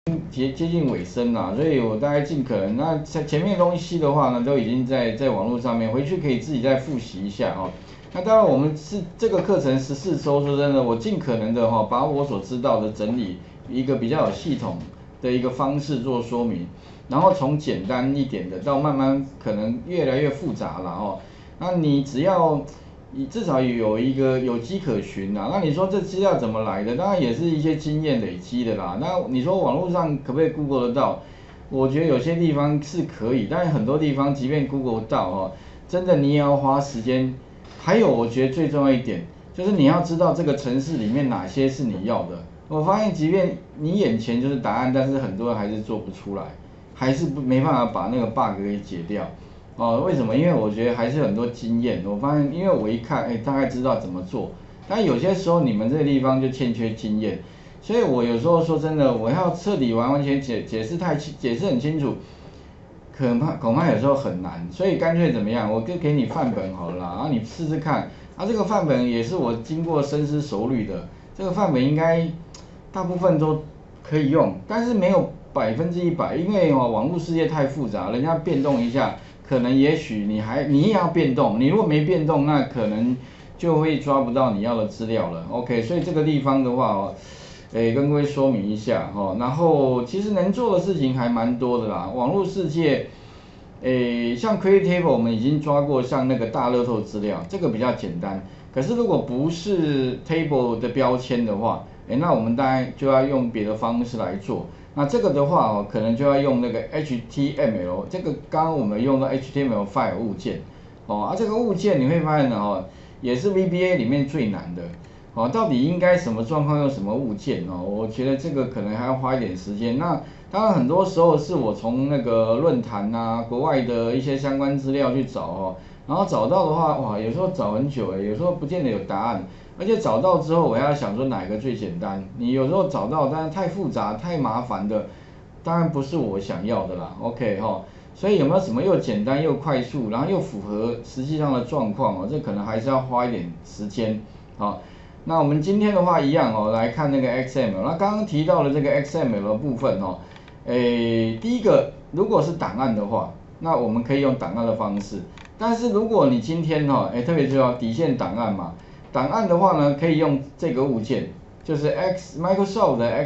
接近尾声啦，所以我大概尽可能，那前面的东西的话呢，都已经在网络上面，回去可以自己再复习一下哦。那当然，我们是这个课程14周，说真的，我尽可能的把我所知道的整理一个比较有系统的一个方式做说明，然后从简单一点的到慢慢可能越来越复杂了哦。那你只要你至少有一个有迹可循啦。那你说这资料怎么来的？当然也是一些经验累积的啦。那你说网络上可不可以 Google 得到？我觉得有些地方是可以，但是很多地方即便 Google 到真的你也要花时间。还有我觉得最重要一点，就是你要知道这个程式里面哪些是你要的。我发现即便你眼前就是答案，但是很多人还是做不出来，还是没办法把那个 bug 给解掉。为什么？因为我觉得还是很多经验。我发现，因为我一看，大概知道怎么做。但有些时候你们这个地方就欠缺经验，所以我有时候说真的，我要彻底完完全解释很清楚，恐怕有时候很难。所以干脆怎么样，我就给你范本好了啦，然后你试试看。这个范本也是我经过深思熟虑的，这个范本应该大部分都可以用，但是没有100%，因为网络世界太复杂，人家变动一下。可能也许你也要变动，你如果没变动，那可能就会抓不到你要的资料了。OK， 所以这个地方的话跟各位说明一下然后其实能做的事情还蛮多的啦。网络世界，像 Create Table 我们已经抓过，像那个大乐透资料，这个比较简单。可是如果不是 Table 的标签的话，那我们当然就要用别的方式来做。那这个的话可能就要用那个 HTML， 这个刚刚我们用到 HTML file 物件这个物件你会发现呢也是 VBA 里面最难的到底应该什么状况用什么物件我觉得这个可能还要花一点时间。那当然很多时候是我从那个论坛国外的一些相关资料去找然后找到的话哇，有时候找很久有时候不见得有答案。而且找到之后，我要想说哪个最简单。你有时候找到，但是太复杂、太麻烦的，当然不是我想要的啦。OK 所以有没有什么又简单又快速，然后又符合实际上的状况这可能还是要花一点时间。那我们今天的话一样来看那个 XML。那刚刚提到的这个 XML 的部分第一个如果是档案的话，那我们可以用档案的方式。但是如果你今天特别重要底线档案嘛。档案的话呢，可以用这个物件，就是 Microsoft 的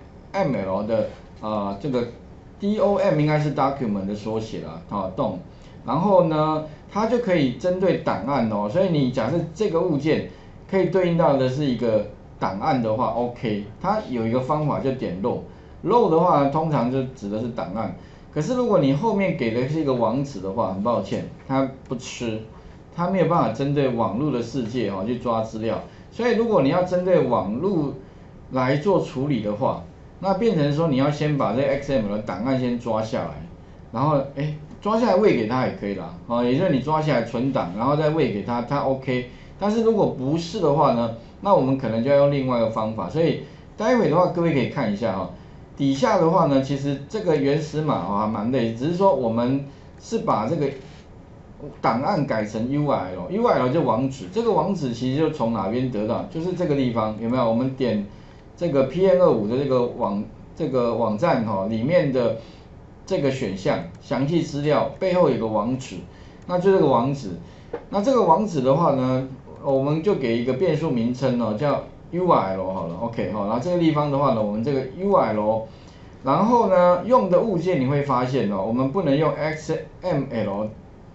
XML 的这个 DOM 应该是 document 的缩写啦，DOM。然后呢，它就可以针对档案所以你假设这个物件可以对应到的是一个档案的话 ，OK， 它有一个方法就点漏的话，通常就指的是档案。可是如果你后面给的是一个网址的话，很抱歉，它不吃。它没有办法针对网络的世界去抓资料，所以如果你要针对网络来做处理的话，那变成说你要先把这 XML 的档案先抓下来，然后抓下来喂给他也可以啦，也就是你抓下来存档，然后再喂给他，他 OK。但是如果不是的话呢，那我们可能就要用另外一个方法。所以待会的话，各位可以看一下底下的话呢，其实这个原始码还蛮累，只是说我们是把这个档案改成 URL 就网址，这个网址其实就从哪边得到，就是这个地方有没有？我们点这个 PM25的这个网站里面的这个选项详细资料背后有个网址，那就这个网址。那这个网址的话呢，我们就给一个变数名称叫 URL 好了 ，OK 然后这个地方的话呢，我们这个 URL。然后呢，用的物件你会发现我们不能用 XML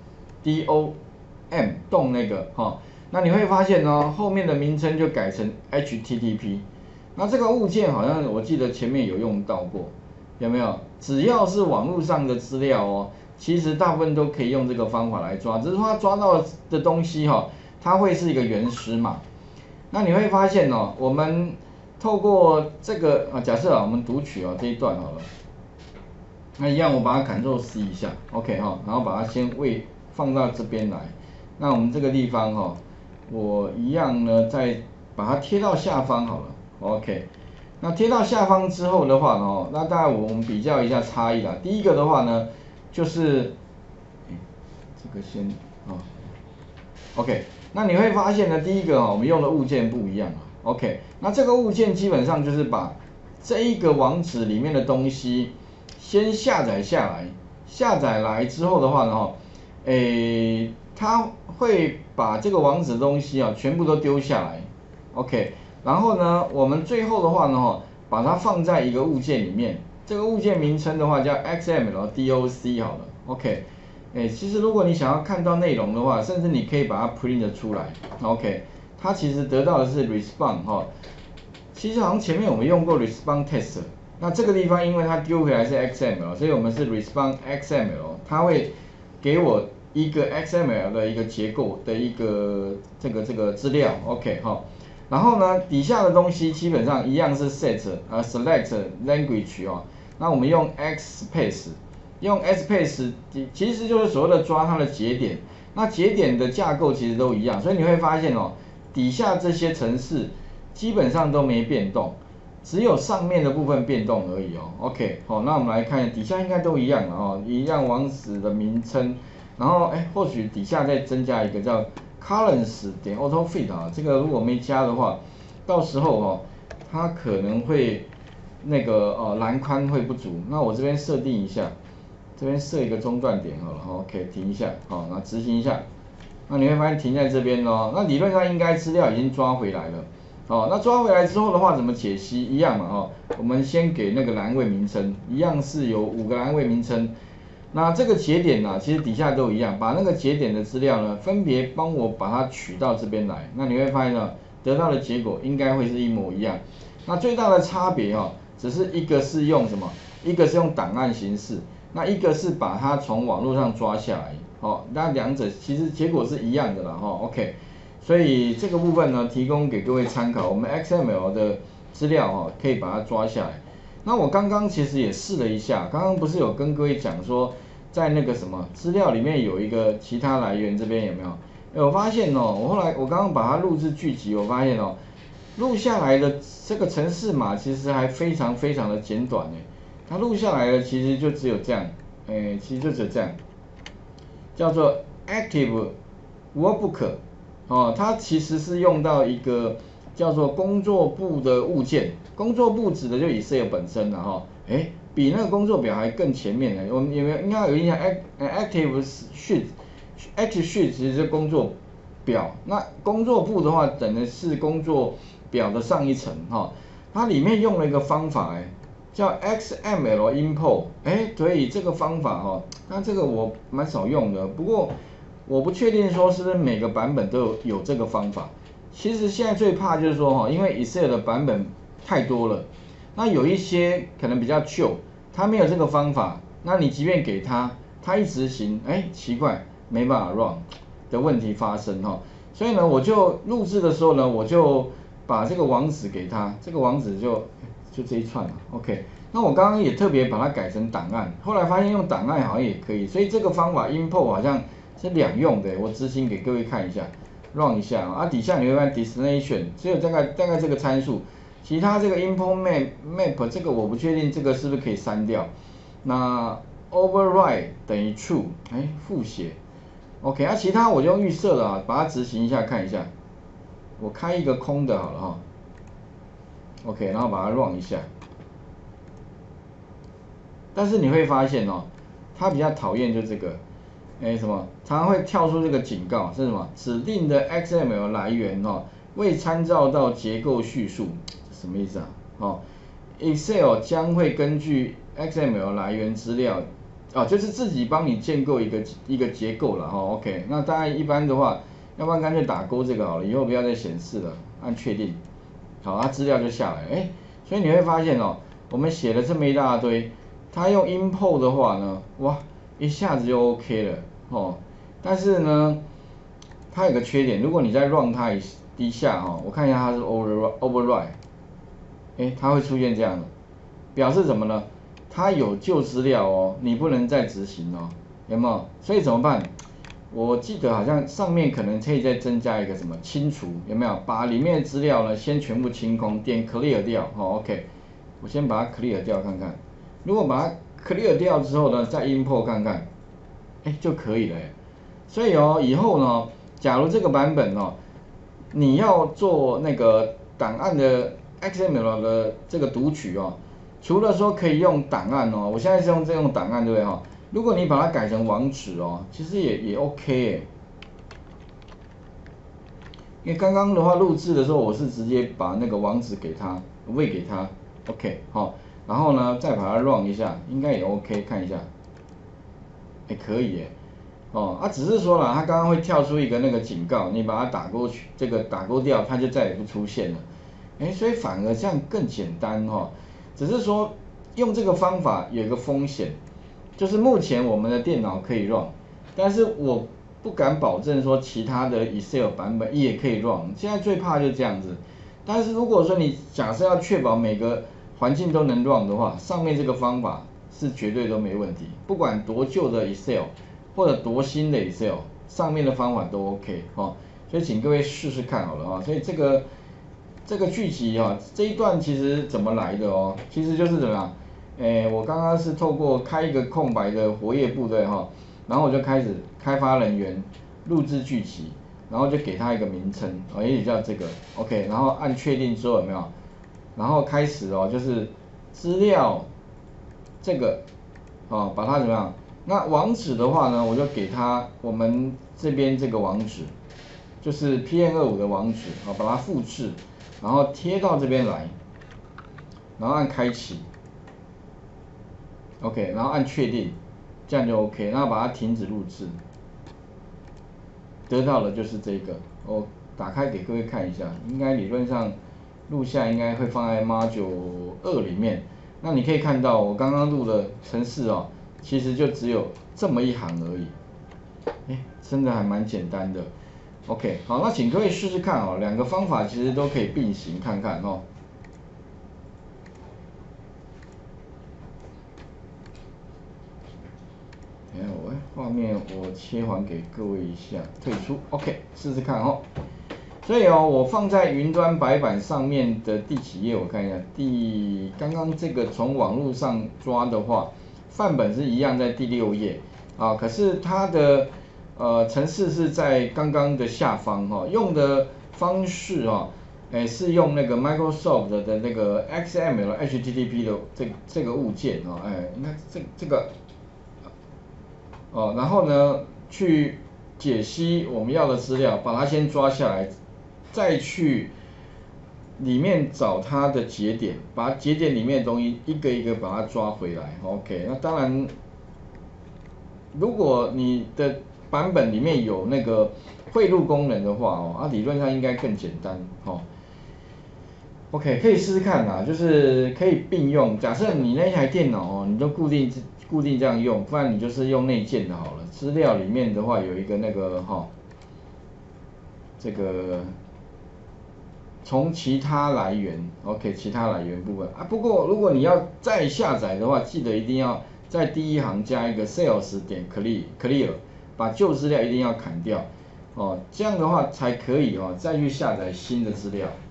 DOM 动那个那你会发现后面的名称就改成 HTTP。那这个物件好像我记得前面有用到过，有没有？只要是网络上的资料其实大部分都可以用这个方法来抓，只是说它抓到的东西它会是一个原始码。那你会发现我们透过这个假设我们读取这一段好了，那一样我把它 Ctrl+C 一下 ，OK 然后把它先放到这边来。那我们这个地方我一样呢再把它贴到下方好了 ，OK。那贴到下方之后的话那当然我们比较一下差异啦。第一个的话呢，就是这个先OK。那你会发现呢，第一个我们用的物件不一样，OK。那这个物件基本上就是把这一个网址里面的东西先下载下来，下载来之后的话呢，它会把这个网址的东西啊全部都丢下来 ，OK， 然后呢，我们最后的话呢，把它放在一个物件里面，这个物件名称的话叫 XML DOC 好了 ，OK， 其实如果你想要看到内容的话，甚至你可以把它 print 出来 ，OK， 它其实得到的是 response 哈，其实好像前面我们用过 response test， 那这个地方因为它丢回来是 XML， 所以我们是 response XML， 它会给我一个 XML 的一个结构的一个这个资料 ，OK 哈，然后呢底下的东西基本上一样是 select language 哦，那我们用 XSpace， 用 XSpace 其实就是所谓的抓它的节点，那节点的架构其实都一样，所以你会发现哦，底下这些程式基本上都没变动，只有上面的部分变动而已哦。OK， 好，那我们来看底下应该都一样了哦，一样网址的名称，然后或许底下再增加一个叫 currents 点 autofit 啊，这个如果没加的话，到时候哦，它可能会那个栏宽会不足，那我这边设定一下，这边设一个中断点好了 ，OK， 停一下，好，那执行一下，那你会发现停在这边咯，那理论上应该资料已经抓回来了。哦，那抓回来之后的话，怎么解析？一样嘛，哦，我们先给那个栏位名称，一样是有5个栏位名称。那这个节点呢，其实底下都一样，把那个节点的资料呢，分别帮我把它取到这边来。那你会发现呢，得到的结果应该会是一模一样。那最大的差别哦，只是一个是用什么？一个是用档案形式，那一个是把它从网络上抓下来。哦，那两者其实结果是一样的啦，哈 ，OK。所以这个部分呢，提供给各位参考。我们 XML 的资料哦，可以把它抓下来。那我刚刚其实也试了一下，刚刚不是有跟各位讲说，在那个什么资料里面有一个其他来源，这边有没有？我发现哦，我刚刚把它录制剧集，我发现哦，录下来的这个程式码其实还非常非常的简短诶，它录下来的其实就只有这样，其实就只有这样，叫做 Active Workbook。哦，它其实是用到一个叫做工作簿的物件，工作簿指的就Excel本身了哈，比那个工作表还更前面的，我们有没有应该有印象？Active Sheet 其实是工作表，那工作簿的话等的是工作表的上一层哈，它里面用了一个方法叫 XML Import， 所以这个方法哈，那这个我蛮少用的，不过我不确定说是不是每个版本都有这个方法。其实现在最怕就是说哈，因为 Excel 的版本太多了，那有一些可能比较旧，它没有这个方法，那你即便给它，它一执行，奇怪，没办法 run 的问题发生哈。所以呢，我就录制的时候呢，我就把这个网址给它，这个网址就这一串嘛 ，OK。那我刚刚也特别把它改成档案，后来发现用档案好像也可以，所以这个方法 import 好像是两用的，我执行给各位看一下 ，run 一下啊，底下你会看 destination， 只有大概这个参数，其他这个 import map 这个我不确定这个是不是可以删掉。那 override 等于 true， 复写 ，OK， 啊其他我就用预设了啊，把它执行一下看一下，我开一个空的好了哈 ，OK， 然后把它 run 一下。但是你会发现哦，它比较讨厌就这个，什么，常常会跳出这个警告，是什么？指定的 XML 来源哦，未参照到结构叙述，什么意思啊？哦 ，Excel 将会根据 XML 来源资料，就是自己帮你建构一个结构了哈。OK， 那当然一般的话，要不然干脆打勾这个好了，以后不要再显示了，按确定，好，它资料就下来，所以你会发现哦，我们写了这么一大堆。它用 import 的话呢，哇，一下子就 OK 了哦。但是呢，它有个缺点，如果你再 run 它一下哈，我看一下它是 override，它会出现这样的，表示什么呢？它有旧资料哦，你不能再执行哦，有没有？所以怎么办？我记得好像上面可能可以再增加一个什么清除，有没有？把里面的资料呢先全部清空，点 clear 掉，OK， 我先把它 clear 掉看看。如果把它 clear 掉之后呢，再 import 看看，就可以了。所以以后呢，假如这个版本你要做那个档案的 XML 的这个读取哦，除了说可以用档案哦，我现在是用这种档案对不对哈？如果你把它改成网址哦，其实也 OK 哎。因为刚刚的话录制的时候，我是直接把那个网址给他，喂给他 ，OK 好，然后呢再把它 run 一下，应该也 OK， 看一下，可以耶，只是说了，它刚刚会跳出一个那个警告，你把它打过去，这个打勾掉，它就再也不出现了，所以反而这样更简单哈，只是说用这个方法有一个风险，就是目前我们的电脑可以 run， 但是我不敢保证说其他的 Excel 版本也可以 run， 现在最怕就这样子。但是如果说你假设要确保每个环境都能 run 的话，上面这个方法是绝对都没问题，不管多旧的 Excel 或者多新的 Excel， 上面的方法都 OK 哦。所以请各位试试看好了啊。所以这个剧集啊，这一段其实怎么来的哦？其实就是怎么样？我刚刚是透过开一个空白的活页部队哈，然后我就开始开发人员录制剧集，然后就给他一个名称，也许叫这个 OK， 然后按确定之后有没有？然后开始哦，就是资料这个把它怎么样？那网址的话呢，我就给他我们这边这个网址，就是 PM25 的网址把它复制，然后贴到这边来，然后按开启。OK， 然后按确定，这样就 OK， 然后把它停止录制，得到的就是这个，我打开给各位看一下，应该理论上录下应该会放在 Module 2里面，那你可以看到我刚刚录的程式哦，其实就只有这么一行而已，真的还蛮简单的。OK， 好，那请各位试试看哦，两个方法其实都可以并行看看哦。画面我切换给各位一下，退出 ，OK， 试试看哦。所以我放在云端白板上面的第几页？我看一下，刚刚这个从网络上抓的话，范本是一样在第6页啊，可是它的程式是在刚刚的下方用的方式是用那个 Microsoft 的那个 XML HTTP 的这个物件你看这个。然后呢，去解析我们要的资料，把它先抓下来，再去里面找它的节点，把节点里面的东西一个一个把它抓回来。OK， 那当然，如果你的版本里面有那个汇入功能的话理论上应该更简单OK， 可以试试看啦，就是可以并用。假设你那台电脑你就固定这样用，不然你就是用内建的好了。资料里面的话有一个那个这个从其他来源 ，OK， 其他来源部分不过如果你要再下载的话，记得一定要在第一行加一个 sales 点 clear， 把旧资料一定要砍掉这样的话才可以再去下载新的资料。